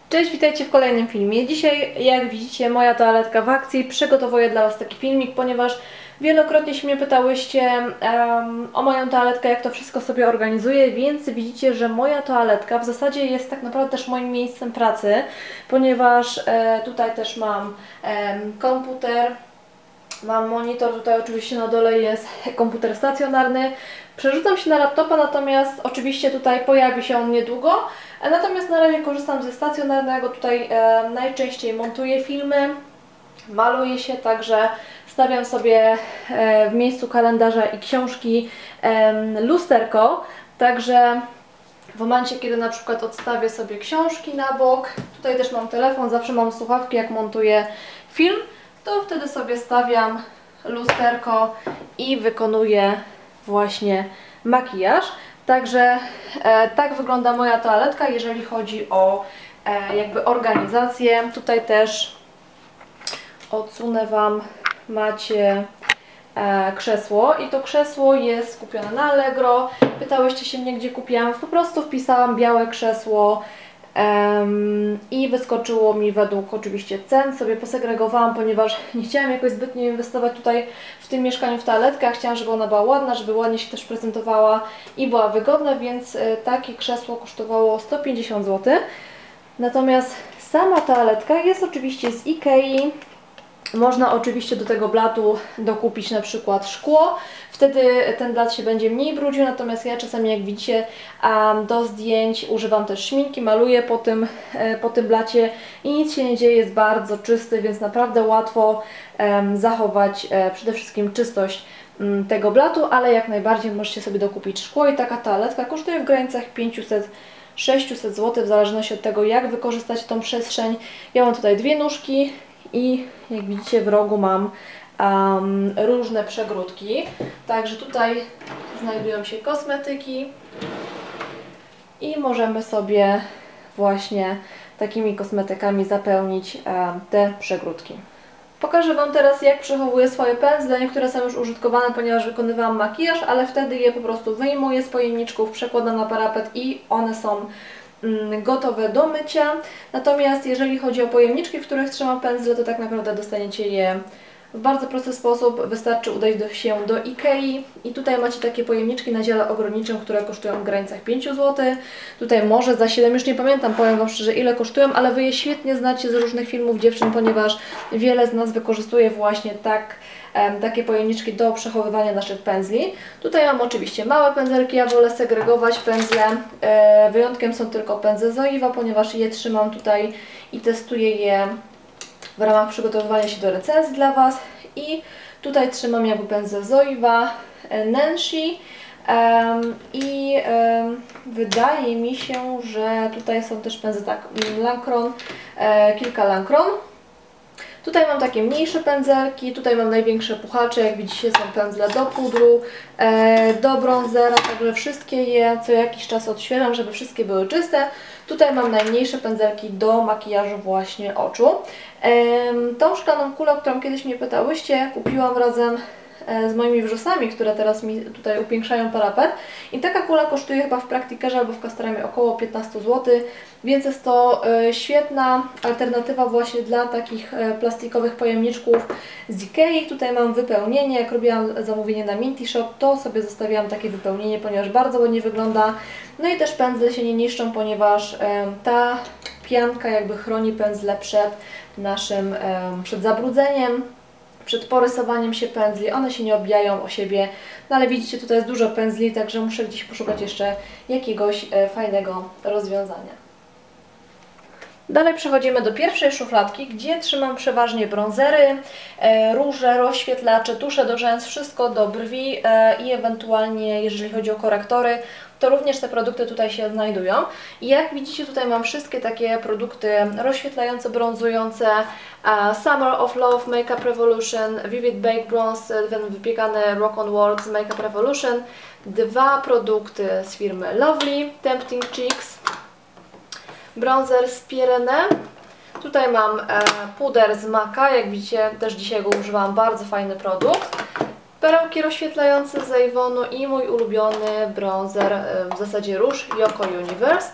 Cześć, witajcie w kolejnym filmie. Dzisiaj, jak widzicie, moja toaletka w akcji. Przygotowuję dla Was taki filmik, ponieważ wielokrotnie się mnie pytałyście o moją toaletkę, jak to wszystko sobie organizuję, więc widzicie, że moja toaletka w zasadzie jest tak naprawdę też moim miejscem pracy, ponieważ tutaj też mam komputer, mam monitor, tutaj oczywiście na dole jest komputer stacjonarny. Przerzucam się na laptopa, natomiast oczywiście tutaj pojawi się on niedługo. Natomiast na razie korzystam ze stacjonarnego, tutaj najczęściej montuję filmy, maluję się, także stawiam sobie w miejscu kalendarza i książki lusterko, także w momencie, kiedy na przykład odstawię sobie książki na bok, tutaj też mam telefon, zawsze mam słuchawki, jak montuję film, to wtedy sobie stawiam lusterko i wykonuję właśnie makijaż. Także tak wygląda moja toaletka, jeżeli chodzi o jakby organizację. Tutaj też odsunę Wam, macie krzesło i to krzesło jest kupione na Allegro. Pytałyście się mnie, gdzie kupiłam. Po prostu wpisałam białe krzesło i wyskoczyło mi według oczywiście cen. Sobie posegregowałam, ponieważ nie chciałam jakoś zbytnio inwestować tutaj w tym mieszkaniu w toaletkę, a chciałam, żeby ona była ładna, żeby ładnie się też prezentowała i była wygodna, więc takie krzesło kosztowało 150 zł. Natomiast sama toaletka jest oczywiście z Ikei. Można oczywiście do tego blatu dokupić na przykład szkło, wtedy ten blat się będzie mniej brudził, natomiast ja czasami, jak widzicie, do zdjęć używam też szminki, maluję po tym blacie i nic się nie dzieje, jest bardzo czysty, więc naprawdę łatwo zachować przede wszystkim czystość tego blatu, ale jak najbardziej możecie sobie dokupić szkło i taka toaletka kosztuje w granicach 500–600 zł, w zależności od tego, jak wykorzystać tą przestrzeń. Ja mam tutaj dwie nóżki i jak widzicie, w rogu mam różne przegródki. Także tutaj znajdują się kosmetyki i możemy sobie właśnie takimi kosmetykami zapełnić te przegródki. Pokażę Wam teraz, jak przechowuję swoje pędzle. Niektóre są już użytkowane, ponieważ wykonywałam makijaż, ale wtedy je po prostu wyjmuję z pojemniczków, przekładam na parapet i one są gotowe do mycia. Natomiast jeżeli chodzi o pojemniczki, w których trzymam pędzle, to tak naprawdę dostaniecie je w bardzo prosty sposób. Wystarczy udać się do Ikei i tutaj macie takie pojemniczki na dziale ogrodniczym, które kosztują w granicach 5 zł. Tutaj może za 7, już nie pamiętam, powiem Wam szczerze, ile kosztują, ale Wy je świetnie znacie z różnych filmów dziewczyn, ponieważ wiele z nas wykorzystuje właśnie takie pojemniczki do przechowywania naszych pędzli. Tutaj mam oczywiście małe pędzelki, ja wolę segregować pędzle. Wyjątkiem są tylko pędzle Zoiva, ponieważ je trzymam tutaj i testuję je w ramach przygotowywania się do recenzji dla Was. I tutaj trzymam jakby pędzel Zoiva, Nancy wydaje mi się, że tutaj są też pędzle Lancron, kilka Lancron. Tutaj mam takie mniejsze pędzelki, tutaj mam największe puchacze, jak widzicie są pędzle do pudru, do bronzera, także wszystkie je co jakiś czas odświeżam, żeby wszystkie były czyste. Tutaj mam najmniejsze pędzelki do makijażu właśnie oczu. Tą szklaną kulę, o którą kiedyś mnie pytałyście, kupiłam razem z moimi wrzosami, które teraz mi tutaj upiększają parapet. I taka kula kosztuje chyba w Praktikerze albo w Castoramie około 15 zł, więc jest to świetna alternatywa właśnie dla takich plastikowych pojemniczków z Ikei. Tutaj mam wypełnienie, jak robiłam zamówienie na Minty Shop, to sobie zostawiłam takie wypełnienie, ponieważ bardzo ładnie wygląda. No i też pędzle się nie niszczą, ponieważ ta pianka jakby chroni pędzle przed zabrudzeniem, przed porysowaniem się pędzli, one się nie odbijają o siebie, no ale widzicie, tutaj jest dużo pędzli, także muszę gdzieś poszukać jeszcze jakiegoś fajnego rozwiązania. Dalej przechodzimy do pierwszej szufladki, gdzie trzymam przeważnie bronzery, róże, rozświetlacze, tusze do rzęs, wszystko do brwi i ewentualnie, jeżeli chodzi o korektory, to również te produkty tutaj się znajdują. I jak widzicie, tutaj mam wszystkie takie produkty rozświetlające, brązujące, Summer of Love, Makeup Revolution, Vivid Bake Bronze, ten wypiekany Rock on Works, Makeup Revolution, dwa produkty z firmy Lovely, Tempting Cheeks, bronzer z Pierene. Tutaj mam puder z Maca, jak widzicie też dzisiaj go używałam, bardzo fajny produkt. Perełki rozświetlające z Avonu i mój ulubiony bronzer, w zasadzie róż Yoko Universe.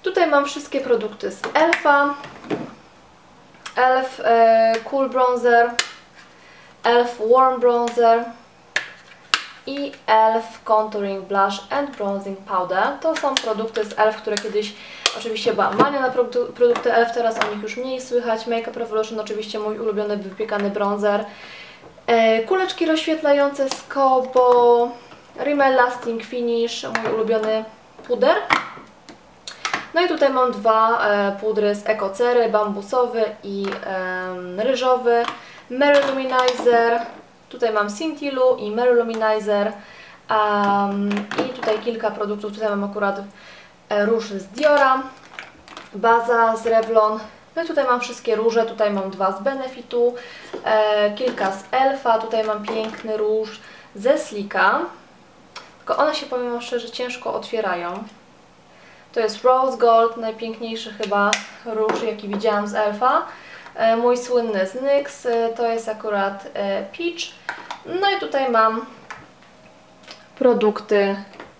Tutaj mam wszystkie produkty z Elfa. Elf Cool Bronzer, Elf Warm Bronzer i Elf Contouring Blush and Bronzing Powder. To są produkty z Elf, które kiedyś oczywiście była mania na produkty Elf, teraz o nich już mniej słychać. Makeup Revolution, oczywiście mój ulubiony wypiekany bronzer. Kuleczki rozświetlające z Kobo, Rimmel Lasting Finish, mój ulubiony puder. No i tutaj mam dwa pudry z Ekocery, bambusowy i ryżowy. Mary Luminizer, tutaj mam Scintillu i Mary Luminizer. I tutaj kilka produktów, tutaj mam akurat róż z Diora, baza z Revlon. No i tutaj mam wszystkie róże, tutaj mam dwa z Benefitu, kilka z Elfa, tutaj mam piękny róż ze Sleeka. Tylko one się, powiem szczerze, ciężko otwierają. To jest Rose Gold, najpiękniejszy chyba róż, jaki widziałam z Elfa. Mój słynny z NYX, to jest akurat Peach. No i tutaj mam produkty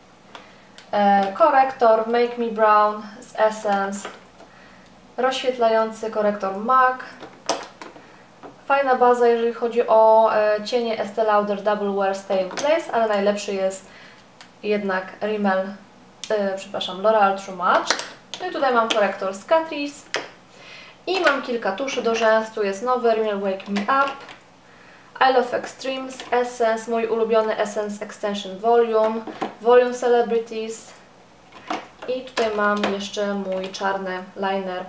korektor Make Me Brown z Essence, rozświetlający korektor MAC. Fajna baza, jeżeli chodzi o cienie Estée Lauder Double Wear Stay in Place, ale najlepszy jest jednak Rimmel, L'Oreal True Match. No i tutaj mam korektor z Catrice i mam kilka tuszy do rzęs. Tu jest nowy Rimmel Wake Me Up, I Love Extremes, Essence, mój ulubiony Essence Extension Volume, Volume Celebrities i tutaj mam jeszcze mój czarny liner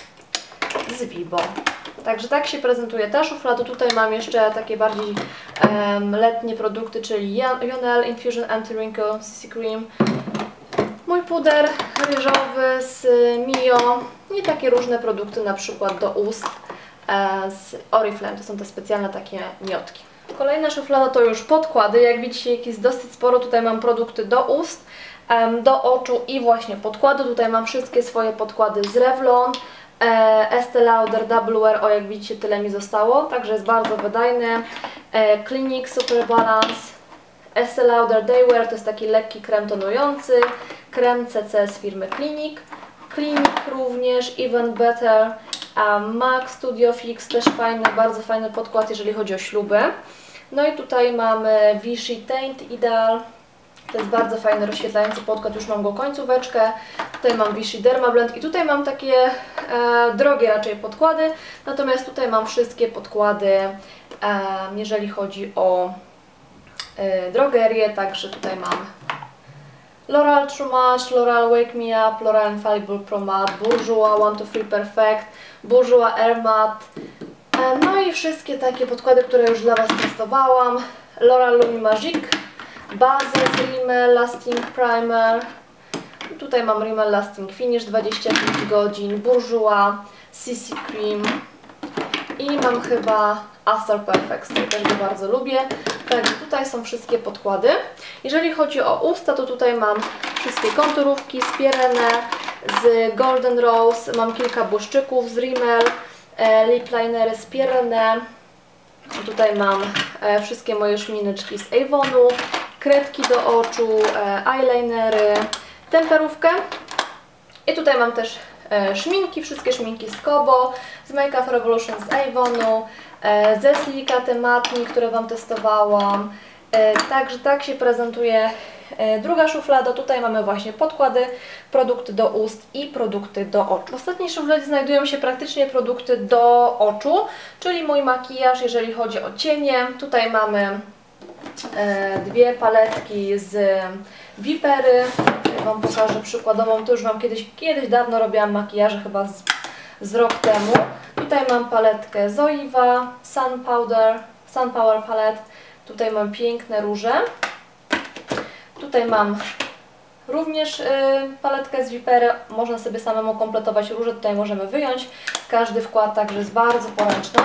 z Vibo. Także tak się prezentuje ta szuflada. Tutaj mam jeszcze takie bardziej letnie produkty, czyli Yonel Infusion Anti-Wrinkle CC Cream, mój puder ryżowy z Mio i takie różne produkty, na przykład do ust z Oriflame. To są te specjalne takie miotki. Kolejna szuflada to już podkłady. Jak widzicie, jest dosyć sporo. Tutaj mam produkty do ust, do oczu i właśnie podkłady. Tutaj mam wszystkie swoje podkłady z Revlon, Estée Lauder Double Wear, o jak widzicie tyle mi zostało, także jest bardzo wydajny. Clinique Super Balance, Estée Lauder Day Wear, to jest taki lekki krem tonujący, krem CC z firmy Clinique. Clinique również, Even Better, MAC Studio Fix, też fajny, bardzo fajny podkład, jeżeli chodzi o śluby. No i tutaj mamy Vichy Taint Ideal. To jest bardzo fajny, rozświetlający podkład, już mam go końcóweczkę. Tutaj mam Vichy Dermablend i tutaj mam takie drogie raczej podkłady. Natomiast tutaj mam wszystkie podkłady, jeżeli chodzi o drogerię. Także tutaj mam L'Oreal True Match, L'Oreal Wake Me Up, L'Oreal Infallible Pro Matte, Bourjois 1 to 3 Perfect, Bourjois Air Matte. No i wszystkie takie podkłady, które już dla Was testowałam. L'Oreal Lumi Magique, bazę z Rimmel Lasting Primer. Tutaj mam Rimmel Lasting Finish 25 godzin, Bourjois, CC Cream i mam chyba Astor Perfect, który też go bardzo lubię. Także tutaj są wszystkie podkłady. Jeżeli chodzi o usta, to tutaj mam wszystkie konturówki z Pirenne, z Golden Rose, mam kilka błyszczyków z Rimmel, lip linery z Pirenne. Tutaj mam wszystkie moje szmineczki z Avonu, kredki do oczu, eyelinery, temperówkę. I tutaj mam też szminki, wszystkie szminki z Kobo, z Makeup Revolution z Avonu, ze Sleeka te matni, które Wam testowałam. Także tak się prezentuje druga szuflada. Tutaj mamy właśnie podkłady, produkty do ust i produkty do oczu. W ostatniej szufladzie znajdują się praktycznie produkty do oczu, czyli mój makijaż, jeżeli chodzi o cienie. Tutaj mamy dwie paletki z Vipery. Wam pokażę przykładową, to już Wam kiedyś dawno robiłam makijaże, chyba z rok temu. Tutaj mam paletkę Zoeva, Sun Power Palette. Tutaj mam piękne róże. Tutaj mam również paletkę z Vipery. Można sobie samemu kompletować róże. Tutaj możemy wyjąć każdy wkład, także jest bardzo poręczna.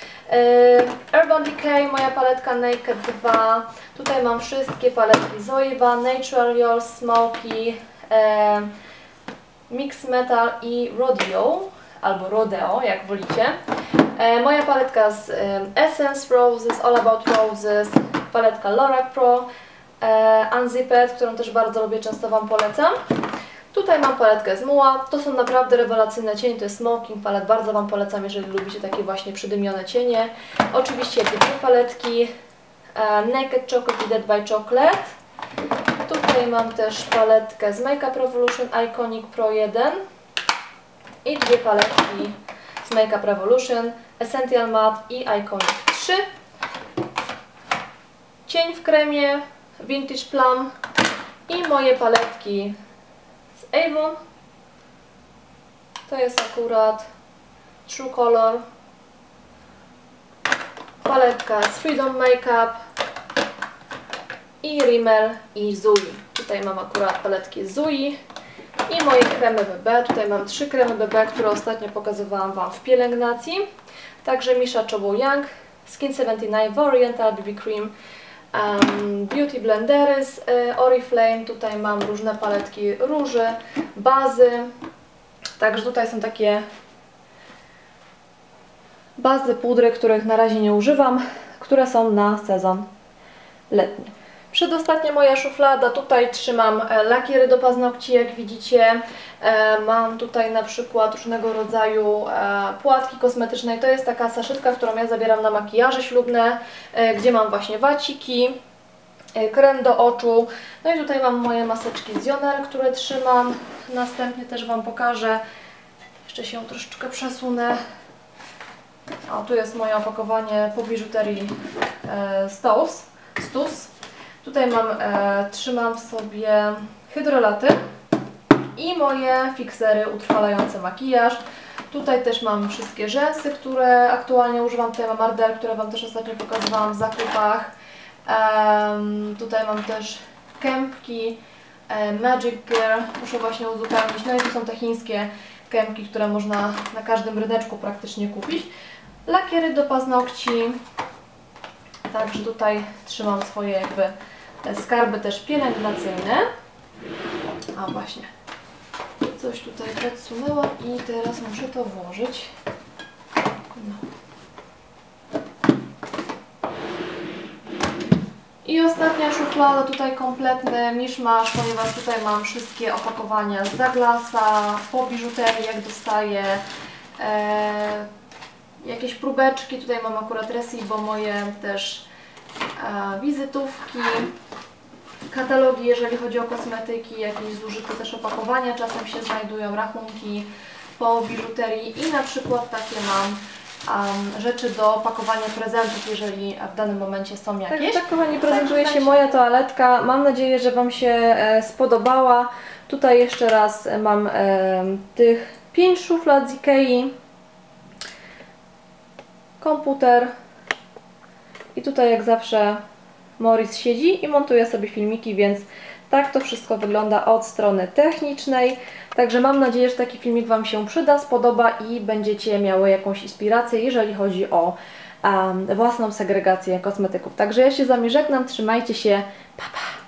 Urban Decay, moja paletka Naked 2. Tutaj mam wszystkie paletki Zoeva, Natural Yours, Smoky, Mix Metal i Rodeo, albo Rodeo, jak wolicie. Moja paletka z Essence Roses, All About Roses, paletka Lorac Pro, Unzipped, którą też bardzo lubię, często Wam polecam. Tutaj mam paletkę z Mua, to są naprawdę rewelacyjne cienie, to jest Smoking Palette, bardzo Wam polecam, jeżeli lubicie takie właśnie przydymione cienie. Oczywiście dwie paletki Naked Chocolate i Dead by Chocolate. Tutaj mam też paletkę z Makeup Revolution Iconic Pro 1 i dwie paletki z Makeup Revolution Essential Matte i Iconic 3. Cień w kremie Vintage Plum i moje paletki z Avon. To jest akurat True Color. Paletka z Freedom Makeup i Rimmel i Zui. Tutaj mam akurat paletki z Zui i moje kremy BB. Tutaj mam 3 kremy BB, które ostatnio pokazywałam Wam w pielęgnacji. Także Misha Chobo Young, Skin 79 Oriental BB Cream, Beauty Blendery z Oriflame. Tutaj mam różne paletki róży, bazy. Także tutaj są takie bazy, pudry, których na razie nie używam, które są na sezon letni. Przedostatnia moja szuflada, tutaj trzymam lakiery do paznokci, jak widzicie. Mam tutaj na przykład różnego rodzaju płatki kosmetyczne. To jest taka saszetka, którą ja zabieram na makijaże ślubne, gdzie mam właśnie waciki, krem do oczu. No i tutaj mam moje maseczki z Zioner, które trzymam. Następnie też Wam pokażę, jeszcze się troszeczkę przesunę. O, tu jest moje opakowanie po biżuterii Stus. Tutaj trzymam sobie hydrolaty i moje fiksery utrwalające makijaż. Tutaj też mam wszystkie rzęsy, które aktualnie używam. Tutaj mam Ardell, które Wam też ostatnio pokazywałam w zakupach. Tutaj mam też kępki Magic Girl, muszę właśnie uzupełnić. No i tu są te chińskie kępki, które można na każdym ryneczku praktycznie kupić. Lakiery do paznokci. Także tutaj trzymam swoje jakby skarby też pielęgnacyjne. A właśnie, coś tutaj podsunęłam i teraz muszę to włożyć. No. I ostatnia szuflada, tutaj kompletny miszmasz, ponieważ tutaj mam wszystkie opakowania z Douglasa, po biżuterii jak dostaję, jakieś próbeczki, tutaj mam akurat Recibo, moje też wizytówki, katalogi, jeżeli chodzi o kosmetyki, jakieś zużyte też opakowania czasem się znajdują, rachunki po biżuterii i na przykład takie mam rzeczy do pakowania prezentów, jeżeli w danym momencie są jakieś. Tak, kochani, prezentuje się moja toaletka. Mam nadzieję, że Wam się spodobała. Tutaj jeszcze raz mam tych 5 szuflad z Ikei, komputer i tutaj jak zawsze Morris siedzi i montuje sobie filmiki, więc tak to wszystko wygląda od strony technicznej. Także mam nadzieję, że taki filmik Wam się przyda, spodoba i będziecie miały jakąś inspirację, jeżeli chodzi o własną segregację kosmetyków. Także ja się z Wami żegnam, trzymajcie się, pa pa!